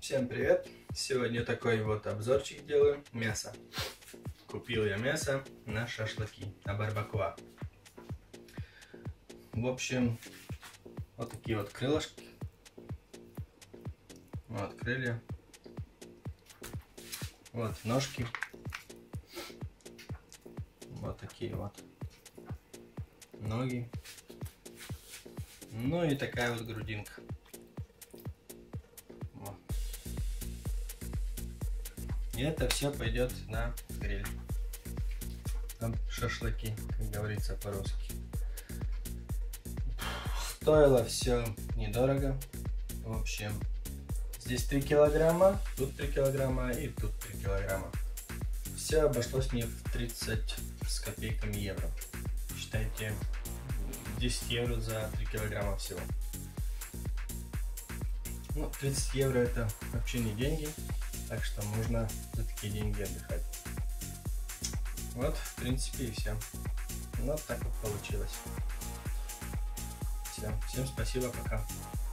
Всем привет! Сегодня такой вот обзорчик делаю. Мясо. Купил я мясо на шашлыки, на барбакуа. В общем, вот такие вот крылышки. Вот крылья. Вот ножки. Вот такие вот ноги. Ну и такая вот грудинка. Вот. И это все пойдет на гриль. Там шашлыки, как говорится по-русски. Стоило все недорого. В общем, здесь 3 килограмма, тут 3 килограмма и тут 3 килограмма. Все обошлось мне в 30 с копейками евро. Считайте, 10 евро за 3 килограмма всего. Ну, 30 евро это вообще не деньги, так что можно за такие деньги отдыхать. Вот, в принципе, и все. Вот так вот получилось. Все, всем спасибо, пока.